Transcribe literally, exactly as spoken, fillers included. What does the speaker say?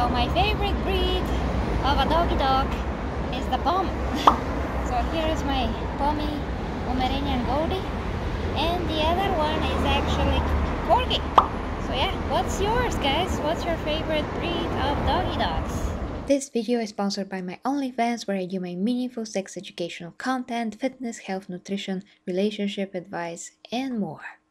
So my favorite breed of a doggy dog is the Pom. So here is my Pommy Pomeranian Corgi, and the other one is actually Corgi. So yeah, what's yours, guys? What's your favorite breed of doggy dogs? This video is sponsored by my OnlyFans, where I do my meaningful sex educational content, fitness, health, nutrition, relationship advice, and more.